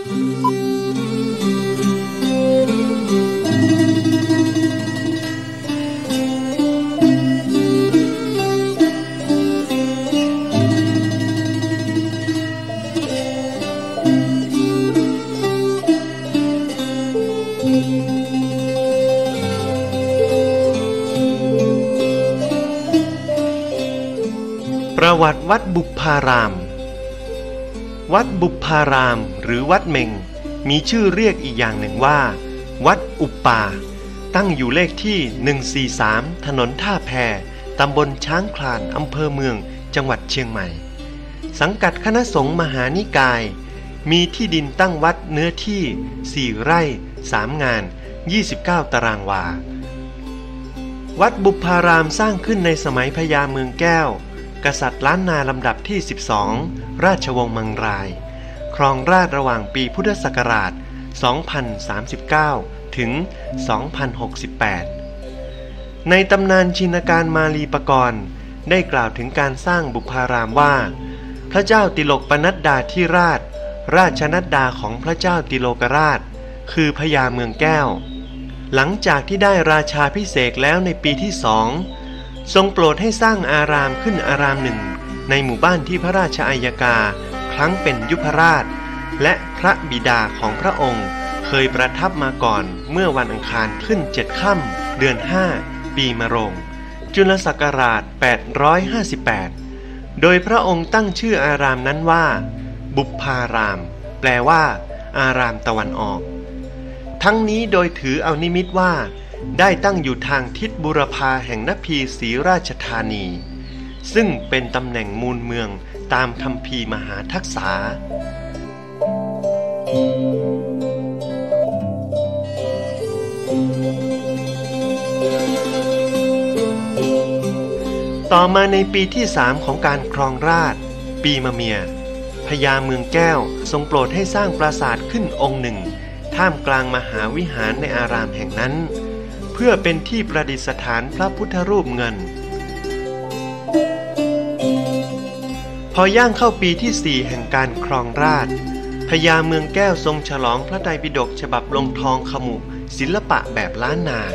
ประวัติวัดบุพารามวัดบุพารามหรือวัดเมงมีชื่อเรียกอีกอย่างหนึ่งว่าวัดอุปาตั้งอยู่เลขที่143ถนนท่าแพตำบลช้างคลานอำเภอเมืองจังหวัดเชียงใหม่สังกัดคณะสงฆ์มหานิกายมีที่ดินตั้งวัดเนื้อที่4 ไร่3 งาน29 ตารางวาวัดบุพารามสร้างขึ้นในสมัยพญาเมืองแก้วกษัตริย์ล้านนาลำดับที่12ราชวงศ์มังรายครองราชย์ระหว่างปีพุทธศักราช2039ถึง2068ในตำนานชินการมาลีปกรณ์ได้กล่าวถึงการสร้างบุพารามว่าพระเจ้าติโลกปนัดดาธิราชราชนัดดาของพระเจ้าติโลกราชคือพญาเมืองแก้วหลังจากที่ได้ราชาภิเษกแล้วในปีที่2ทรงโปรดให้สร้างอารามขึ้นอารามหนึ่งในหมู่บ้านที่พระราชอัยกาครั้งเป็นยุพราชและพระบิดาของพระองค์เคยประทับมาก่อนเมื่อวันอังคารขึ้น7 ค่ำเดือน5ปีมะโรงจุลศักราช858โดยพระองค์ตั้งชื่ออารามนั้นว่าบุพารามแปลว่าอารามตะวันออกทั้งนี้โดยถือเอานิมิตว่าได้ตั้งอยู่ทางทิศบุรพาแห่งนพีศรีราชธานีซึ่งเป็นตำแหน่งมูลเมืองตามคัมภีร์มหาทักษาต่อมาในปีที่3ของการครองราชย์ปีมะเมียพญาเมืองแก้วทรงโปรดให้สร้างปราสาทขึ้นองค์หนึ่งท่ามกลางมหาวิหารในอารามแห่งนั้นเพื่อเป็นที่ประดิษฐานพระพุทธรูปเงินพอย่างเข้าปีที่4แห่งการครองราชย์พญาเมืองแก้วทรงฉลองพระไตรปิฎกฉบับลงทองขมุศิลปะแบบล้านนา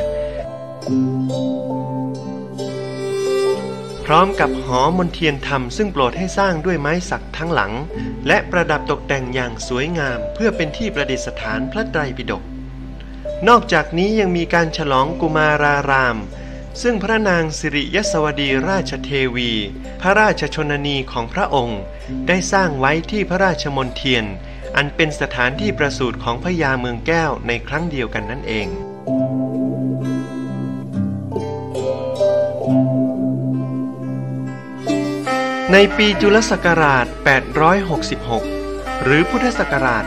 พร้อมกับหอมนเทียนธรรมซึ่งโปรดให้สร้างด้วยไม้สักทั้งหลังและประดับตกแต่งอย่างสวยงามเพื่อเป็นที่ประดิษฐานพระไตรปิฎกนอกจากนี้ยังมีการฉลองกุมารารามซึ่งพระนางสิริยศวดีราชเทวีพระราชชนนีของพระองค์ได้สร้างไว้ที่พระราชมณฑียนอันเป็นสถานที่ประสูติของพญาเมืองแก้วในครั้งเดียวกันนั่นเองในปีจุลศักราช866หรือพุทธศักราช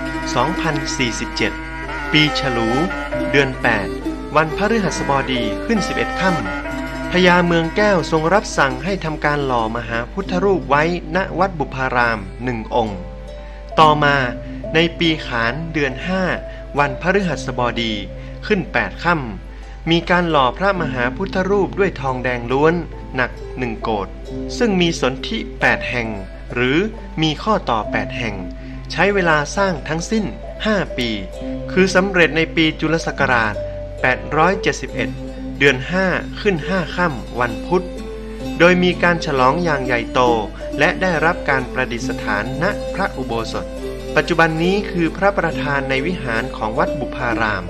2047ปีฉลูเดือน8วันพฤหัสบดีขึ้น11 ค่ำพญาเมืองแก้วทรงรับสั่งให้ทำการหล่อมหาพุทธรูปไว้ณวัดบุพาราม1 องค์ต่อมาในปีขานเดือน5วันพฤหัสบดีขึ้น8 ค่ำมีการหล่อพระมหาพุทธรูปด้วยทองแดงล้วนหนัก1 โกฏซึ่งมีสนธิ8 แห่งหรือมีข้อต่อ8 แห่งใช้เวลาสร้างทั้งสิ้น5 ปีคือสำเร็จในปีจุลศักราช871เดือน5ขึ้น5 ค่ำวันพุธโดยมีการฉลองอย่างใหญ่โตและได้รับการประดิษฐานณพระอุโบสถปัจจุบันนี้คือพระประธานในวิหารของวัดบุพาราม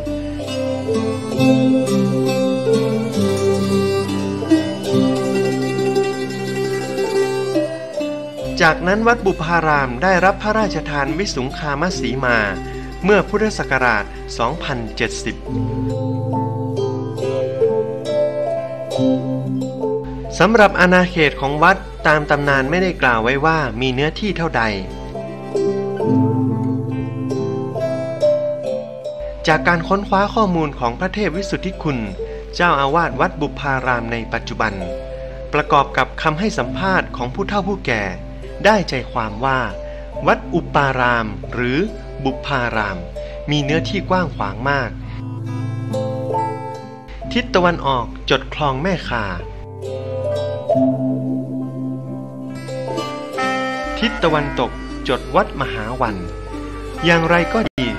จากนั้นวัดบุพารามได้รับพระราชทานวิสุงคามสีมาเมื่อพุทธศักราช2070สำหรับอาณาเขตของวัดตามตำนานไม่ได้กล่าวไว้ว่ามีเนื้อที่เท่าใดจากการค้นคว้าข้อมูลของพระเทพวิสุทธิคุณเจ้าอาวาสวัดบุพารามในปัจจุบันประกอบกับคำให้สัมภาษณ์ของผู้เฒ่าผู้แก่ได้ใจความว่าวัดอุปารามหรือบุพารามมีเนื้อที่กว้างขวางมากทิศตะวันออกจดคลองแม่คาทิศตะวันตกจดวัดมหาวันอย่างไรก็ดี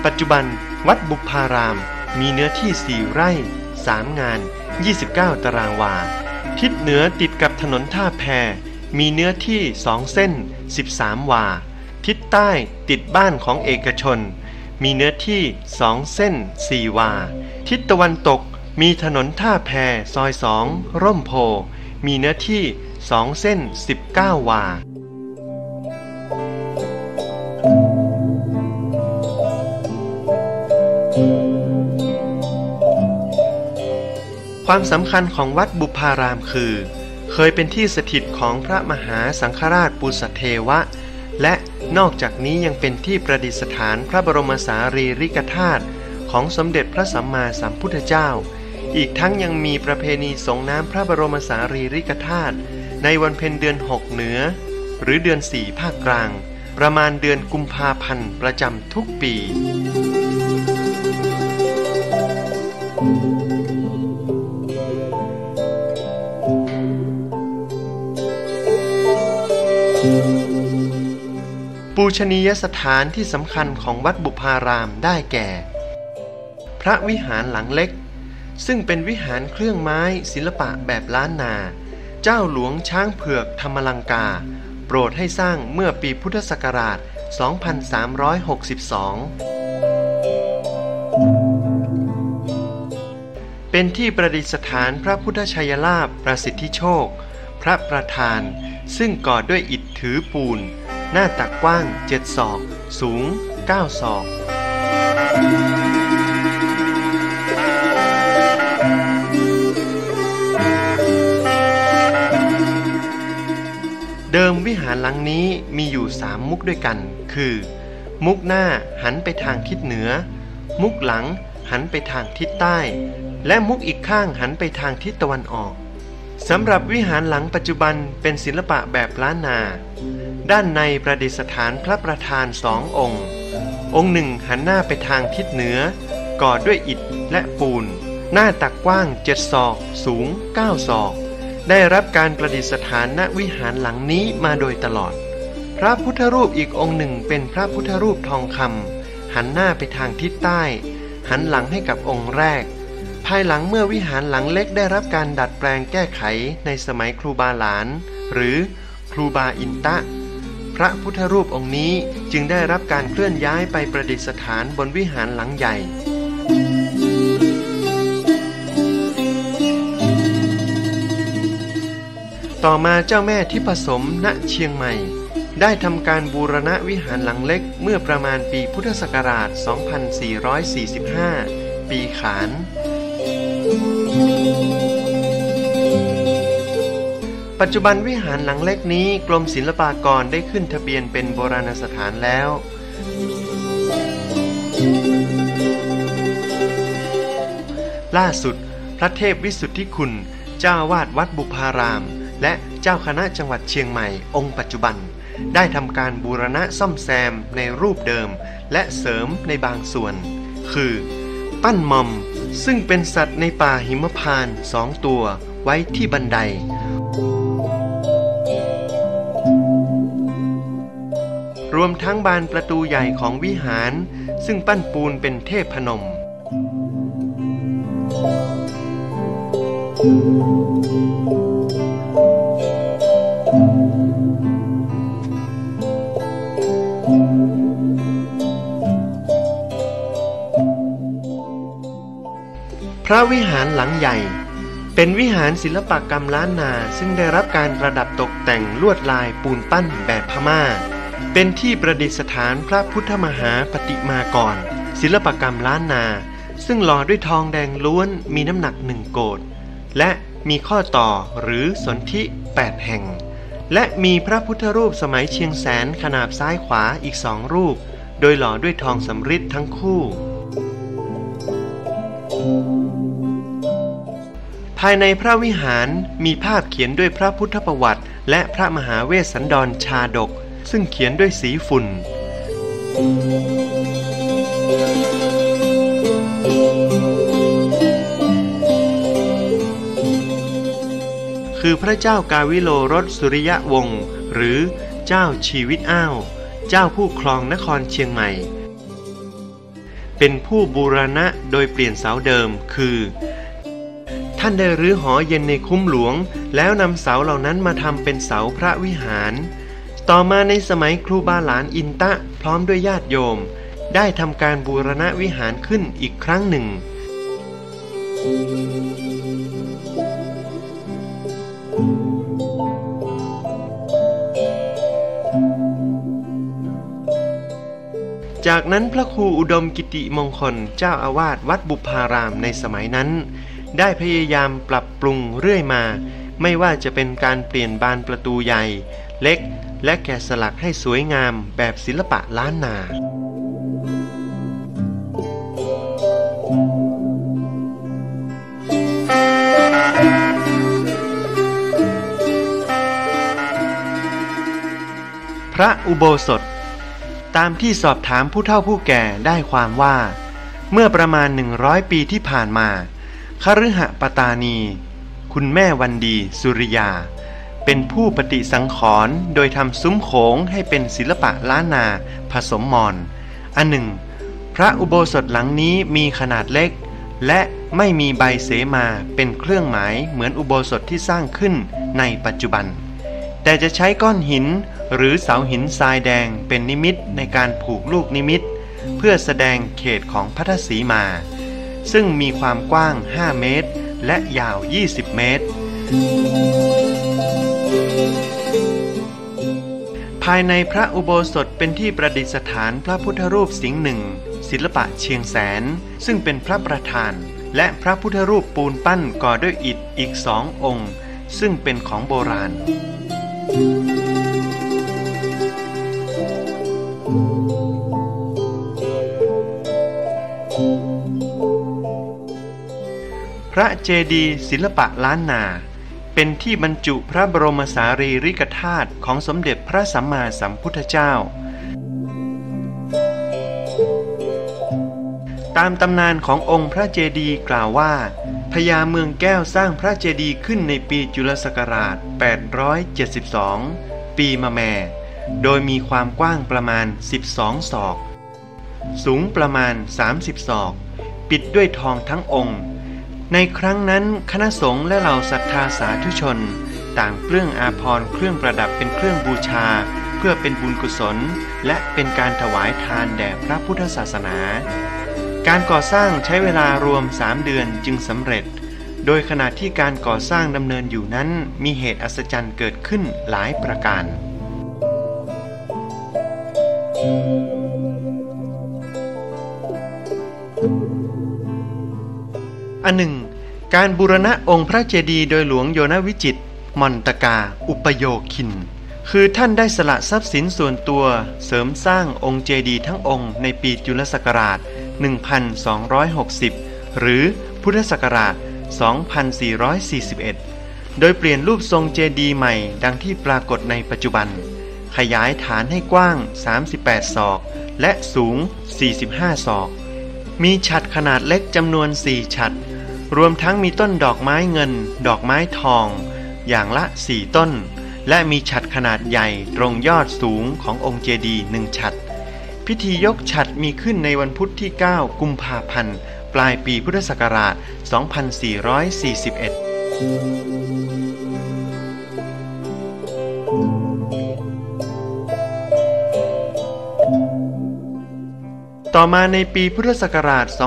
ปัจจุบันวัดบุพารามมีเนื้อที่4 ไร่3 งาน29 ตารางวาทิศเหนือติดกับถนนท่าแพมีเนื้อที่2 เส้น13 วาทิศใต้ติดบ้านของเอกชนมีเนื้อที่2 เส้น4 วาทิศตะวันตกมีถนนท่าแพซอย2ร่มโพมีเนื้อที่2 เส้น19 วาความสำคัญของวัดบุพารามคือเคยเป็นที่สถิตของพระมหาสังฆราชปุษเทวะและนอกจากนี้ยังเป็นที่ประดิษฐานพระบรมสารีริกธาตุของสมเด็จพระสัมมาสัมพุทธเจ้าอีกทั้งยังมีประเพณีส่งน้ำพระบรมสารีริกธาตุในวันเพ็ญเดือน6เหนือหรือเดือน4ภาคกลางประมาณเดือนกุมภาพันธ์ประจำทุกปีปูชนียสถานที่สำคัญของวัดบุพารามได้แก่พระวิหารหลังเล็กซึ่งเป็นวิหารเครื่องไม้ศิลปะแบบล้านนาเจ้าหลวงช้างเผือกธรรมลังกาโปรดให้สร้างเมื่อปีพุทธศักราช 2362 เป็นที่ประดิษฐานพระพุทธชัยลาภประสิทธิโชคพระประธานซึ่งก่อด้วยอิฐถือปูนหน้าตักกว้าง7 ศอกสูง9 ศอกเดิมวิหารหลังนี้มีอยู่3 มุกด้วยกันคือมุกหน้าหันไปทางทิศเหนือมุกหลังหันไปทางทิศใต้และมุกอีกข้างหันไปทางทิศตะวันออกสำหรับวิหารหลังปัจจุบันเป็นศิลปะแบบล้านนาด้านในประดิษฐานพระประธาน2 องค์องค์หนึ่งหันหน้าไปทางทิศเหนือก่อด้วยอิฐและปูนหน้าตักกว้าง7 ศอกสูง9 ศอกได้รับการประดิษฐานณวิหารหลังนี้มาโดยตลอดพระพุทธรูปอีกองค์หนึ่งเป็นพระพุทธรูปทองคำหันหน้าไปทางทิศใต้หันหลังให้กับองค์แรกภายหลังเมื่อวิหารหลังเล็กได้รับการดัดแปลงแก้ไขในสมัยครูบาหลานหรือครูบาอินตะพระพุทธรูปองค์นี้จึงได้รับการเคลื่อนย้ายไปประดิษฐานบนวิหารหลังใหญ่ต่อมาเจ้าแม่ทิพสมณเชียงใหม่ได้ทำการบูรณะวิหารหลังเล็กเมื่อประมาณปีพุทธศักราช 2445 ปีขานปัจจุบันวิหารหลังเล็กนี้กรมศิลปากรได้ขึ้นทะเบียนเป็นโบราณสถานแล้วล่าสุดพระเทพวิสุทธิคุณเจ้าวาดวัดบุพารามและเจ้าคณะจังหวัดเชียงใหม่องค์ปัจจุบันได้ทำการบูรณะซ่อมแซมในรูปเดิมและเสริมในบางส่วนคือปั้นมอมซึ่งเป็นสัตว์ในป่าหิมพานต์2 ตัวไว้ที่บันไดรวมทั้งบานประตูใหญ่ของวิหารซึ่งปั้นปูนเป็นเทพพนมพระวิหารหลังใหญ่เป็นวิหารศิลปกรรมล้านนาซึ่งได้รับการประดับตกแต่งลวดลายปูนปั้นแบบพม่าเป็นที่ประดิษฐานพระพุทธมหาปฏิมากรศิลปกรรมล้านนาซึ่งหล่อด้วยทองแดงล้วนมีน้ำหนัก1 โกฏและมีข้อต่อหรือสนธิ8 แห่งและมีพระพุทธรูปสมัยเชียงแสนขนาบซ้ายขวาอีก2 รูปโดยหล่อด้วยทองสำริดทั้งคู่ภายในพระวิหารมีภาพเขียนด้วยพระพุทธประวัติและพระมหาเวสสันดรชาดกซึ่งเขียนด้วยสีฝุ่นคือพระเจ้ากาวิโลรสสุริยวงศ์หรือเจ้าชีวิตอ้าวเจ้าผู้ครองนครเชียงใหม่เป็นผู้บูรณะโดยเปลี่ยนเสาเดิมคือท่านได้รื้อหอเย็นในคุ้มหลวงแล้วนำเสาเหล่านั้นมาทำเป็นเสาพระวิหารต่อมาในสมัยครูบาหลานอินตะพร้อมด้วยญาติโยมได้ทำการบูรณะวิหารขึ้นอีกครั้งหนึ่งจากนั้นพระครูอุดมกิติมงคลเจ้าอาวาสวัดบุพารามในสมัยนั้นได้พยายามปรับปรุงเรื่อยมาไม่ว่าจะเป็นการเปลี่ยนบานประตูใหญ่เล็กและแกะสลักให้สวยงามแบบศิลปะล้านนาพระอุโบสถตามที่สอบถามผู้เฒ่าผู้แก่ได้ความว่าเมื่อประมาณ100 ปีที่ผ่านมาคฤหปตานีคุณแม่วันดีสุริยาเป็นผู้ปฏิสังขรณ์โดยทำซุ้มโขงให้เป็นศิลปะล้านนาผสมมอญอันหนึ่งพระอุโบสถหลังนี้มีขนาดเล็กและไม่มีใบเสมาเป็นเครื่องหมายเหมือนอุโบสถที่สร้างขึ้นในปัจจุบันแต่จะใช้ก้อนหินหรือเสาหินทรายแดงเป็นนิมิตในการผูกลูกนิมิตเพื่อแสดงเขตของพระศรีมาซึ่งมีความกว้าง5 เมตรและยาว20 เมตรภายในพระอุโบสถเป็นที่ประดิษฐานพระพุทธรูปสิงห์หนึ่งศิลปะเชียงแสนซึ่งเป็นพระประธานและพระพุทธรูปปูนปั้นก่อด้วยอิฐอีก2 องค์ซึ่งเป็นของโบราณพระเจดีย์ศิลปะล้านนาเป็นที่บรรจุพระบรมสารีริกธาตุของสมเด็จพระสัมมาสัมพุทธเจ้าตามตำนานขององค์พระเจดีย์กล่าวว่าพญาเมืองแก้วสร้างพระเจดีย์ขึ้นในปีจุลศักราช872ปีมะแม่โดยมีความกว้างประมาณ12 ศอกสูงประมาณ30 ศอกปิดด้วยทองทั้งองค์ในครั้งนั้นคณะสงฆ์และเหล่าศรัทธาสาธุชนต่างเปลื้องอาภรณ์เครื่องประดับเป็นเครื่องบูชาเพื่อเป็นบุญกุศลและเป็นการถวายทานแด่พระพุทธศาสนาการก่อสร้างใช้เวลารวม3 เดือนจึงสำเร็จโดยขณะที่การก่อสร้างดำเนินอยู่นั้นมีเหตุอัศจรรย์เกิดขึ้นหลายประการอันหนึ่งการบูรณะองค์พระเจดีย์โดยหลวงโยนวิจิตรมอนตกาอุปโยคินคือท่านได้สละทรัพย์สินส่วนตัวเสริมสร้างองค์เจดีย์ทั้งองค์ในปีจุลศักราช1260หรือพุทธศักราช2441โดยเปลี่ยนรูปทรงเจดีย์ใหม่ดังที่ปรากฏในปัจจุบันขยายฐานให้กว้าง38 ศอกและสูง45 ศอกมีฉัตรขนาดเล็กจำนวน4 ฉัตรรวมทั้งมีต้นดอกไม้เงินดอกไม้ทองอย่างละ4 ต้นและมีฉัตรขนาดใหญ่ตรงยอดสูงขององค์เจดีย์1 ฉัตรพิธียกฉัตรมีขึ้นในวันพุธที่9 กุมภาพันธ์ปลายปีพุทธศักราช2441ต่อมาในปีพุทธศักราช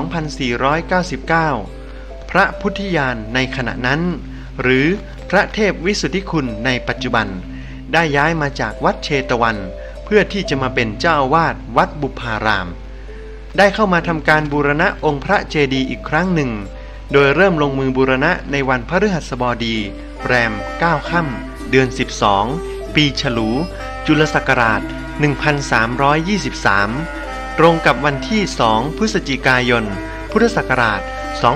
2499พระพุทธญาณในขณะนั้นหรือพระเทพวิสุทธิคุณในปัจจุบันได้ย้ายมาจากวัดเชตวันเพื่อที่จะมาเป็นเจ้าอาวาสวัดบุพารามได้เข้ามาทำการบูรณะองค์พระเจดีย์อีกครั้งหนึ่งโดยเริ่มลงมือบูรณะในวันพฤหัสบดีแรม9 ค่ำเดือน12ปีฉลูจุลศักราช1323ตรงกับวันที่2 พฤศจิกายนพุทธศักราช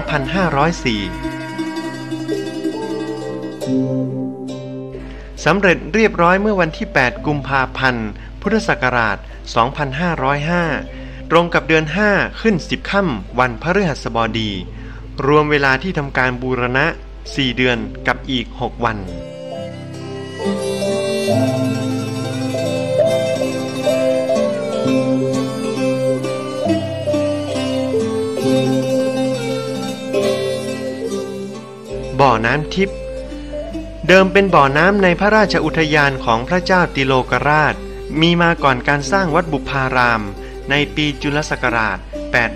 2504สำเร็จเรียบร้อยเมื่อวันที่8 กุมภาพันธ์พุทธศักราช2505ตรงกับเดือน5ขึ้น10 ค่ำวันพฤหัสบดีรวมเวลาที่ทำการบูรณะ4 เดือนกับอีก6 วันอน้ำทิพย์เดิมเป็นบ่อน้ำในพระราชอุทยานของพระเจ้าติโลกราชมีมาก่อนการสร้างวัดบุพารามในปีจุลศักราช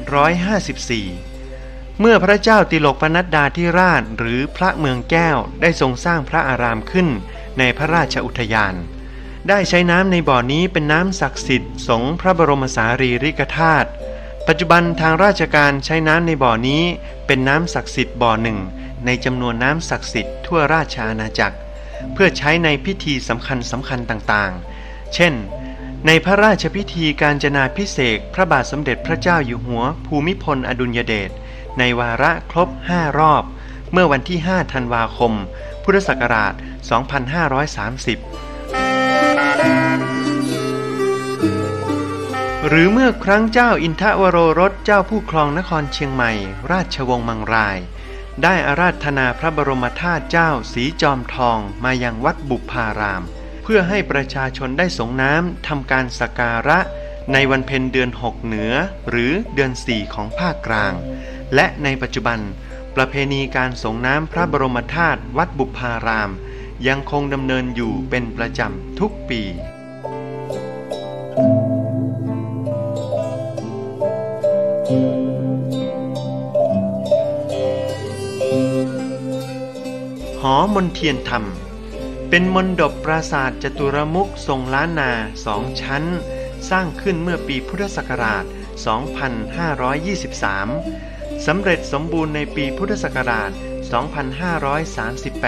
854 เมื่อพระเจ้าติโลกปนัดดาธิราชหรือพระเมืองแก้วได้ทรงสร้างพระอารามขึ้นในพระราชอุทยานได้ใช้น้ำในบ่อนี้เป็นน้ำศักดิ์สิทธิ์สงพระบรมสารีริกธาตุปัจจุบันทางราชการใช้น้ำในบ่อนี้เป็นน้ำศักดิ์สิทธิ์บ่อหนึ่งในจำนวนน้ำศักดิ์สิทธิ์ทั่วราชอาณาจักรเพื่อใช้ในพิธีสำคัญต่างๆเช่นในพระราชพิธีการจนาภิเษกพระบาทสมเด็จพระเจ้าอยู่หัวภูมิพลอดุลยเดชในวาระครบ5รอบเมื่อวันที่5ธันวาคมพุทธศักราช 2530 หรือเมื่อครั้งเจ้าอินทวโรรสเจ้าผู้ครองนครเชียงใหม่ราชวงศ์มังรายได้อาราธนาพระบรมธาตุเจ้าสีจอมทองมายังวัดบุพารามเพื่อให้ประชาชนได้สงน้ำทำการสักการะในวันเพ็ญเดือน6เหนือหรือเดือน4ของภาคกลางและในปัจจุบันประเพณีการสงน้ำพระบรมธาตุวัดบุพารามยังคงดำเนินอยู่เป็นประจำทุกปีหอมนเทียนธรรมเป็นมณฑปปราสาทจตุรมุขทรงล้านนา2ชั้นสร้างขึ้นเมื่อปีพุทธศักราช 2523 สำเร็จสมบูรณ์ในปีพุทธศักราช 2538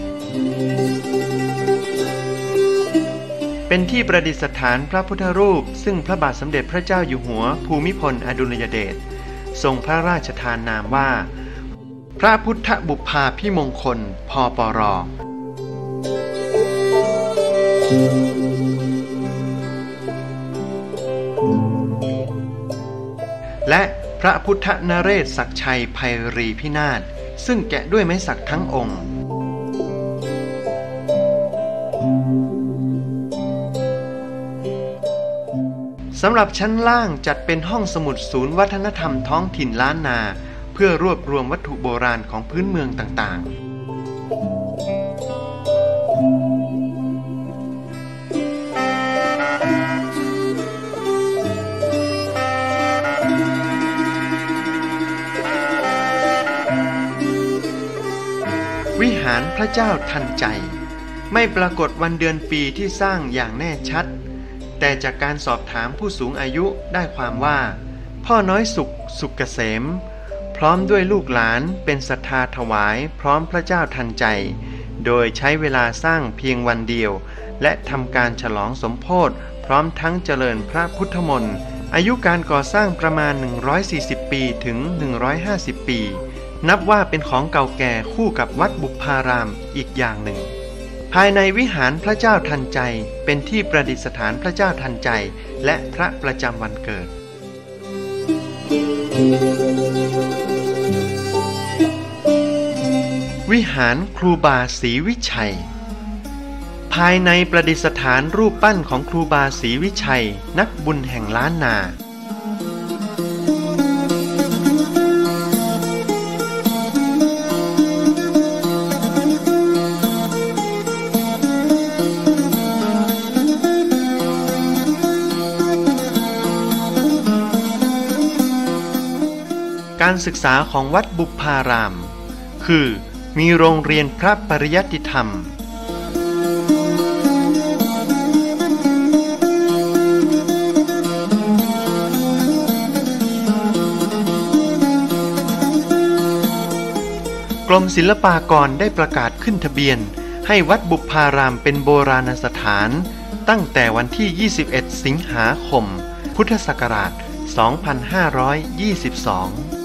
เป็นที่ประดิษฐานพระพุทธรูปซึ่งพระบาทสมเด็จพระเจ้าอยู่หัวภูมิพลอดุลยเดชทรงพระราชทานนามว่าพระพุทธบุพาภิมงคลพปร.และพระพุทธนเรศศักชัยไพรีพินาศซึ่งแกะด้วยไม้สักทั้งองค์สำหรับชั้นล่างจัดเป็นห้องสมุดศูนย์วัฒนธรรมท้องถิ่นล้านนาเพื่อรวบรวมวัตถุโบราณของพื้นเมืองต่างๆวิหารพระเจ้าทันใจไม่ปรากฏวันเดือนปีที่สร้างอย่างแน่ชัดแต่จากการสอบถามผู้สูงอายุได้ความว่าพ่อน้อยสุขเกษมพร้อมด้วยลูกหลานเป็นศรัทธาถวายพร้อมพระเจ้าทันใจโดยใช้เวลาสร้างเพียงวันเดียวและทำการฉลองสมโภชพร้อมทั้งเจริญพระพุทธมนต์อายุการก่อสร้างประมาณ140ปีถึง150ปีนับว่าเป็นของเก่าแก่คู่กับวัดบุพารามอีกอย่างหนึ่งภายในวิหารพระเจ้าทันใจเป็นที่ประดิษฐานพระเจ้าทันใจและพระประจำวันเกิดวิหารครูบาศรีวิชัยภายในประดิษฐานรูปปั้นของครูบาศรีวิชัยนักบุญแห่งล้านนาการศึกษาของวัดบุพารามคือมีโรงเรียนพระปริยัติธรรมกรมศิลปากรได้ประกาศขึ้นทะเบียนให้วัดบุพารามเป็นโบราณสถานตั้งแต่วันที่ 21 สิงหาคม พุทธศักราช 2522